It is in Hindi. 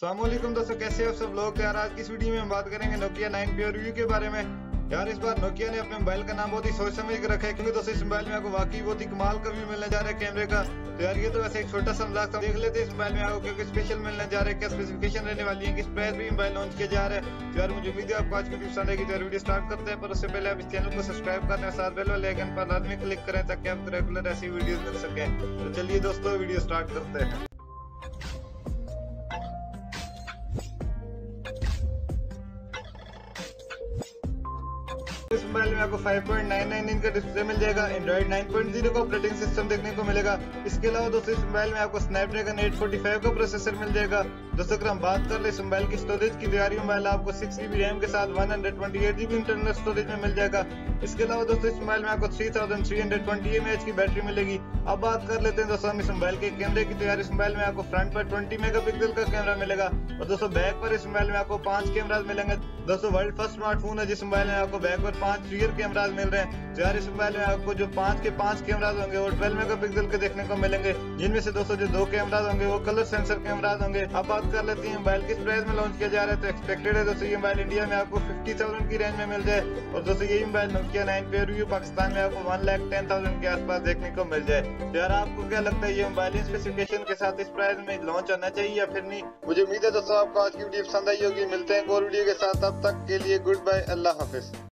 अस्सलामुअलैकुम दोस्तों, कैसे हो सब लोग। यार आज की इस वीडियो में हम बात करेंगे नोकिया 9 प्योर रिव्यू के बारे में। यार इस बार नोकिया ने अपने मोबाइल का नाम बहुत ही सोच समझ कर रखा है, क्योंकि दोस्तों इस मोबाइल में आपको वाकई बहुत ही कमाल का व्यू मिलने जा रहा है कैमरे का। तो यार ये तो वैसे एक छोटा सा मजाक था, देख लेते हैं इस मोबाइल में आपको क्या स्पेशल मिलने जा रहा है, क्या स्पेसिफिकेशन रहने वाली है, किस प्राइस भी मोबाइल लॉन्च किया जा रहा है। तो यार मुझे उम्मीद है आपको आज की वीडियो पसंद आएगी। तो यार वीडियो स्टार्ट करते हैं, पर उससे पहले आप इस चैनल को सब्सक्राइब करने के साथ बेल वाले आइकन पर लाजमी क्लिक करें ताकि आपको रेगुलर ऐसी वीडियोस मिल सके। तो चलिए दोस्तों वीडियो स्टार्ट करते हैं। इस मोबाइल में आपको 5.99 इंच का डिस्प्ले मिल जाएगा। एंड्रॉइड 9.0 का ऑपरेटिंग सिस्टम देखने को मिलेगा। इसके अलावा दोस्तों इस मोबाइल में आपको स्नैपड्रैगन 845 का प्रोसेसर मिल जाएगा। दोस्तों अगर हम बात कर ले इस मोबाइल की स्टोरेज की, तो यार मोबाइल आपको 6GB रैम के साथ 128GB इंटरनल स्टोरेज में मिल जाएगा। इसके अलावा दोस्तों इस मोबाइल में आपको 3320 mAh की बैटरी मिलेगी। अब बात कर लेते हैं दोस्तों हम इस मोबाइल के कैमरे की। तो यार इस मोबाइल में आपको फ्रंट पर 20 मेगापिक्सल का कैमरा मिलेगा और दोस्तों बैक पर इस मोबाइल में आपको 5 कैमराज मिलेंगे। दोस्तों वर्ल्ड फर्स्ट स्मार्टफोन है जिस मोबाइल में आपको बैक पर 5 रियर कैमराज मिल रहे हैं। तो यार इस मोबाइल में आपको जो 5 के 5 कैमराज होंगे वो 12 मेगापिक्सल के देखने को मिलेंगे, जिनमें से दोस्तों जो 2 कैमराज होंगे वो कलर सेंसर कैमराज होंगे। अब बात कर लेते हैं मोबाइल किस प्राइस में लॉन्च किया जा रहा है। तो एक्सपेक्टेड है दोस्तों ये मोबाइल इंडिया में आपको 50,000 की रेंज में मिल जाए और दोस्तों यही mobile Nokia 9 pure review Pakistan में आपको 1,10,000 के आसपास देखने को मिल जाए। तो यार आपको क्या लगता है ये मोबाइल स्पेसिफिकेशन के साथ इस प्राइस में लॉन्च होना चाहिए या फिर नहीं? मुझे उम्मीद है दोस्तों आपको आज की वीडियो पसंद आई होगी। मिलते हैं एक और वीडियो के साथ, तब तक के लिए गुड बाय, अल्लाह हाफिज।